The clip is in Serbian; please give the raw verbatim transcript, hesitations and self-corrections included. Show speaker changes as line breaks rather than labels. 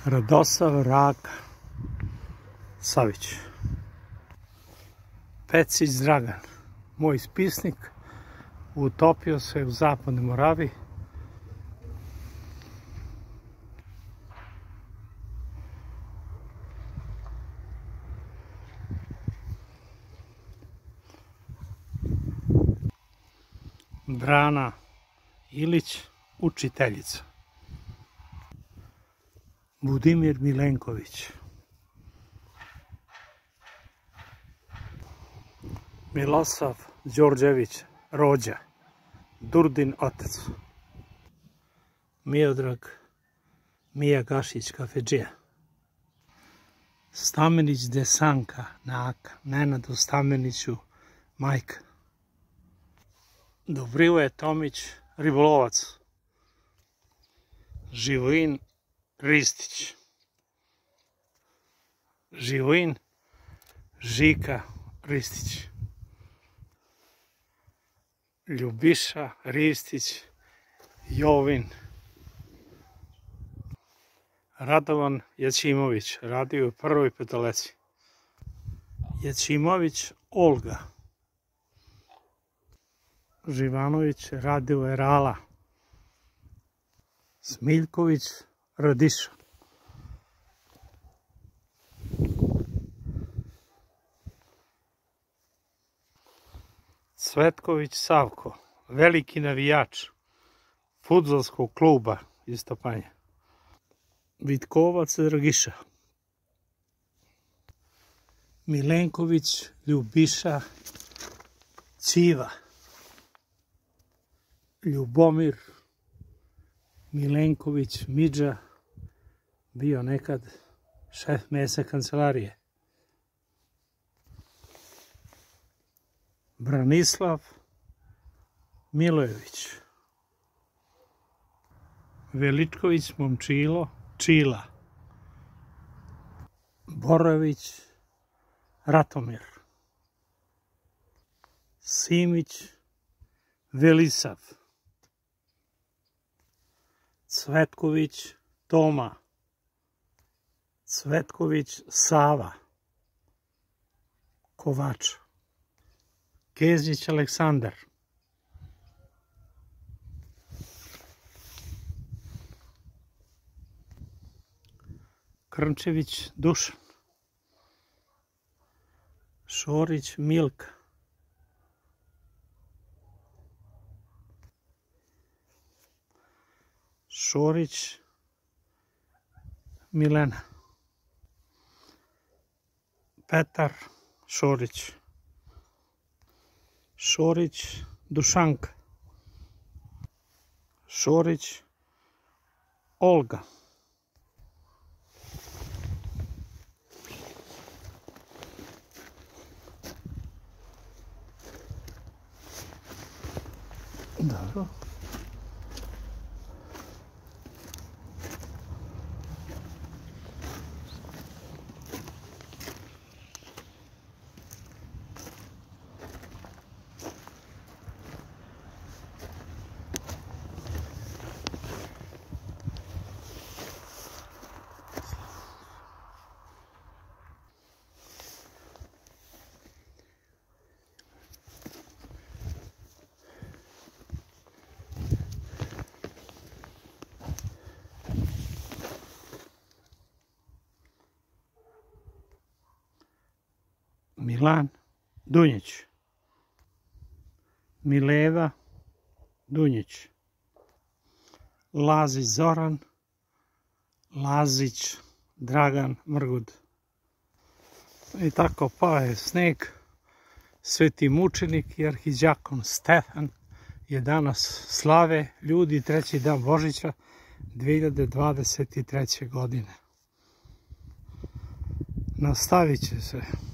Radosav Raka Savić. Pecić Dragan, moj spisnik, utopio se u Zapadnoj Moravi. Brana Ilić, učiteljica. Budimir Milenković. Milosav Đorđević, rođa, Durdin otac. Miodrag Mija Gašić, kafedžija. Stamenić Desanka, Naka, Nenadu Stameniću, majka. Dobrivoje Tomić, ribolovac. Živojin Ristić. Živojin Žika Ristić. Ljubiša Ristić Jovin. Radovan Jačimović, radio u Prvoj Petoleci. Jačimović Olga. Živanović radio Erala. Smiljković Radiša. Cvetković Savko, veliki navijač fudbalskog kluba iz Topanje. Vitkovac Dragiša. Milenković Ljubiša Ćiva. Ljubomir Milenković Midža, bio nekad šef mesa kancelarije. Branislav Milojević. Veličković Momčilo Čila. Borović Ratomir. Simić Velisav. Cvetković Toma. Cvetković Sava. Kovač. Kezić Aleksandar. Krnčević Dušan. Šorić Milka. Šorić Milena. Petar Šorić. Šorić Dušanka. Šorić Olga. Dobro. Milan Dunjić. Mileva Dunjić. Lazić Zoran. Lazić Dragan Mrgud. I tako pao je sneg. Sveti mučenik i arhidjakon Stefan je danas slave ljudi treći dan Božića dve hiljade dvadeset treće. godine. Nastavit će se.